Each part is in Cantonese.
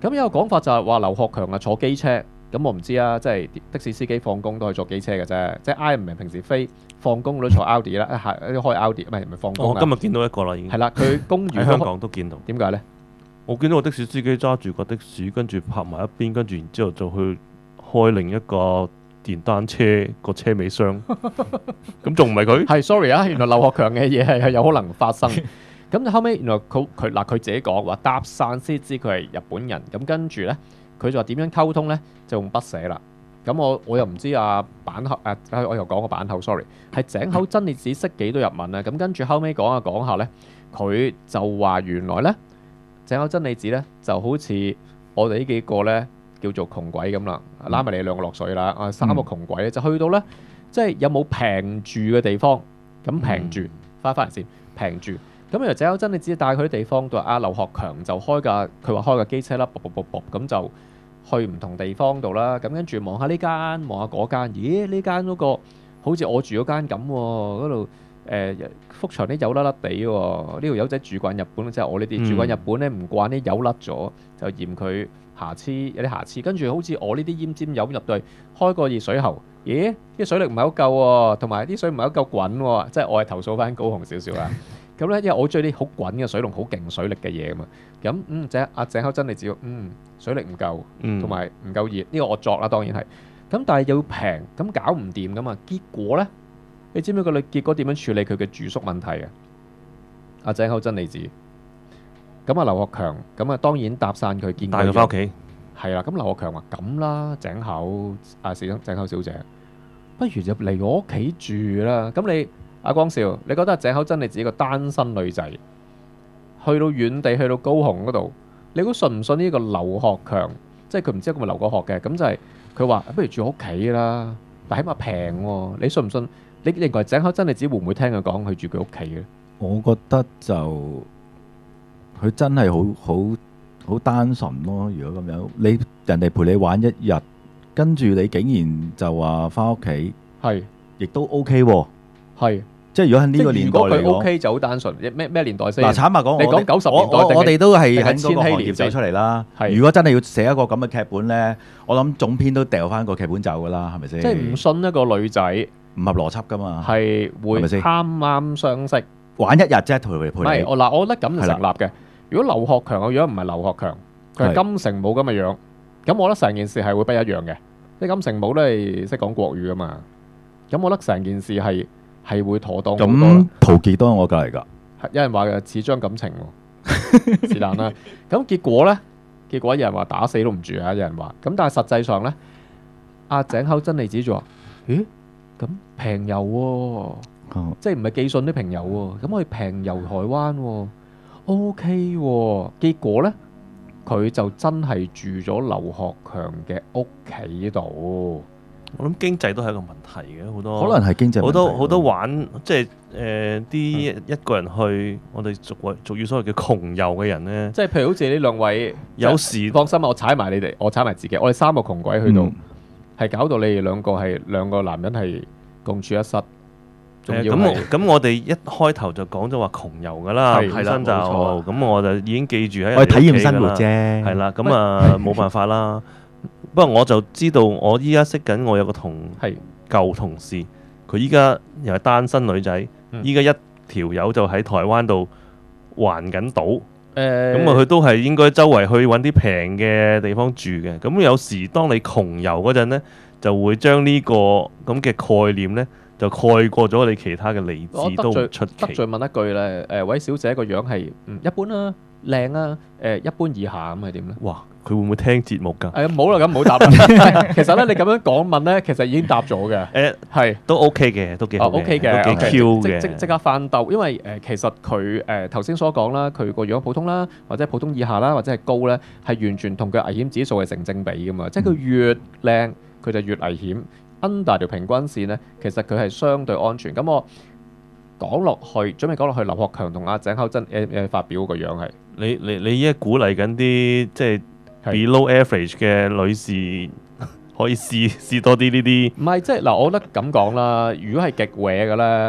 咁有個講法就係話劉學強啊坐機車，咁我唔知啊，即係的士司機放工都係坐機車嘅啫，即係 Iron Man 平時飛放工都坐 Audi 啦，開 Audi 唔係放工我今日見到一個啦，已經係啦，佢公寓喺香港都見到。 點解咧？ 我見到個的士司機揸住個的士，跟住泊埋一邊，跟住然之後就去開另一個電單車個車尾箱，咁仲唔係佢？ 係 sorry 啊，原來劉學強嘅嘢係有可能發生。咁後尾原來佢自己講話搭訕先知佢係日本人，咁跟住咧佢就話點樣溝通咧，就用筆寫啦。咁我又唔知板口我又講個板口 sorry， 係井口真理子識幾多日文啊？咁跟住後尾講下咧，佢就話原來咧井口真理子咧就好似我哋呢幾個咧叫做窮鬼咁啦，拉埋你兩個落水啦，三個窮鬼咧就去到咧，即係有冇平住嘅地方，咁平住翻嚟先平住。咁由井口真理子帶佢啲地方，到劉學強就佢話開架機車啦，咁就去唔同地方度啦。咁跟住望下呢間，望下嗰間，咦？呢間嗰個好似我住嗰間咁喎，嗰度幅牆啲油甩甩地喎。呢條友仔住慣日本，即係我呢啲住慣日本咧，唔慣啲油甩咗，就嫌佢有啲瑕疵。跟住好似我呢啲奄尖油入到去，開個熱水喉，咦？啲水力唔係好夠喎，同埋啲水唔係好夠滾喎，即係我係投訴翻高雄少少啦。咁咧，因為我中意啲好滾嘅水龍、好勁水力嘅嘢啊嘛。咁井口真理子水力唔夠，同埋唔夠熱，呢個我作啦，當然係。咁但係又要平，咁搞唔掂噶嘛。結果咧，你知唔知結果點樣處理佢嘅住宿問題啊？井口真理子，咁劉學強，咁當然搭訕佢，見帶佢翻屋企。 係啦，咁劉學強話咁啦，井口小姐，不如就嚟我屋企住啦。咁你阿光少，你覺得井口真理子一個單身女仔，去到遠地，去到高雄嗰度，你估信唔信呢個劉學強？即係佢唔知係咪留過學嘅，咁就係佢話不如住屋企啦，但起碼平喎。你信唔信？你認為井口真理子會唔會聽佢講去住佢屋企嘅？ 我覺得就佢真係好單純咯。如果咁樣，人哋陪你玩一日，跟住你竟然就話翻屋企， 係亦都 OK 喎。 係。 即係如果喺呢個年代嚟講， 如果佢 OK 就好單純。咩年代先？ 嗱，坦白講， 你講90年代， 我哋都係喺嗰個千禧年行業走出嚟啦。 係如果真係要寫一個咁嘅劇本咧，我諗總編都掉翻個劇本走噶啦，係咪先？ 即係唔信一個女仔唔合邏輯噶嘛， 係會係咪先啱啱相識玩一日啫，陪你。 唔係我覺得咁就成立嘅。如果劉學強嘅樣唔係劉學強，佢係金城武咁嘅樣，咁我覺得成件事係會不一樣嘅。即係金城武都係識講國語噶嘛，咁我覺得成件事係會妥當好多。 咁陶傑都係我隔離㗎， 有人話嘅似張感情喎，是但啦。咁結果有人話打死都唔住啊！有人話，咁但係實際上咧，阿井口真理子就話：咦，咁平遊喎，即係唔係寄信啲平遊喎？咁我哋平遊台灣喎，OK 喎。結果咧，佢就真係住咗劉學強嘅屋企度。 我諗經濟都係一個問題嘅，好多可能係經濟問題好多玩即係啲一個人去，我哋俗語所謂嘅窮遊嘅人咧， 即係譬如好似呢兩位， 有時放心啊，我踩埋你哋，我踩埋自己，我哋三個窮鬼去到，係搞到你哋兩個男人係共處一室。 咁我哋一開頭就講咗話窮遊噶啦，本身就咁我就已經記住喺我哋體驗生活啫， 係啦，咁啊冇辦法啦。不過我就知道，我依家識緊我有個舊同事，佢依家又係單身女仔，依家一條友就喺台灣度環緊島，咁啊佢都係應該周圍去揾啲平嘅地方住嘅。咁有時當你窮遊嗰陣呢，就會將呢個咁嘅概念呢，就蓋過咗你其他嘅理智都唔出奇。 得罪問一句咧，位小姐個樣係一般啦，靚啊，一般以下咁係點咧？ 哇！佢會唔會聽節目㗎？ 冇啦，咁唔好答啦。其實咧，你咁樣講問咧，其實已經答咗嘅。係都 OK 嘅，都幾好嘅 ，OK 嘅， 都幾 Q 嘅。 即刻翻兜，因為其實佢頭先所講啦，佢個樣普通啦，或者普通以下啦，或者係高咧，係完全同佢危險指數係成正比噶嘛。即係佢越靚，佢就越危險。under 條平均線咧，其實佢係相對安全。咁我講落去，準備講落去，劉學強同阿井口真發表個樣係你依家鼓勵緊啲即係 below average 嘅女士可以試多啲呢啲。 唔係即係嗱，我覺得咁講啦。如果係極搲嘅咧，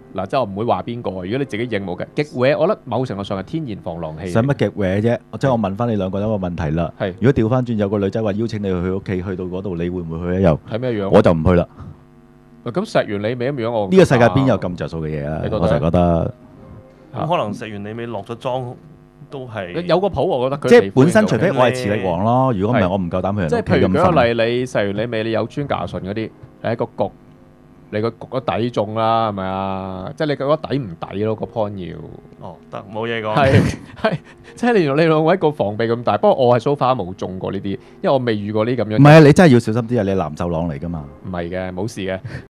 嗱，即係我唔會話邊個。如果你自己認冇嘅極搲，我覺得某程度上係天然防狼器。 使乜極搲啫？即係我問翻你兩個一個問題啦。 係如果調翻轉有個女仔話邀請你去屋企，去到嗰度，你會唔會去啊？又睇咩樣？ 我就唔去啦。 咁錫完你尾咁樣，我呢個世界邊有咁着數嘅嘢啊？ 你覺得我就覺得咁可能食完你尾落咗妝都係有個譜，我覺得佢即係本身， 皮膚除非我係磁力王咯。如果唔係， 係我唔夠膽去人即係屋企譬如舉個咁瞓。 例，你食完你尾，你有穿甲醇嗰啲，你喺個焗，你個焗個底中啦，係咪啊？即係你覺得底唔抵咯？個 point 要哦得冇嘢講。 係，即係你兩位個防備咁大。不過我係 so far 冇中過呢啲，因為我未遇過呢咁樣。 唔係啊，你真係要小心啲啊！你係藍袖郎嚟㗎嘛。 唔係嘅，冇事嘅。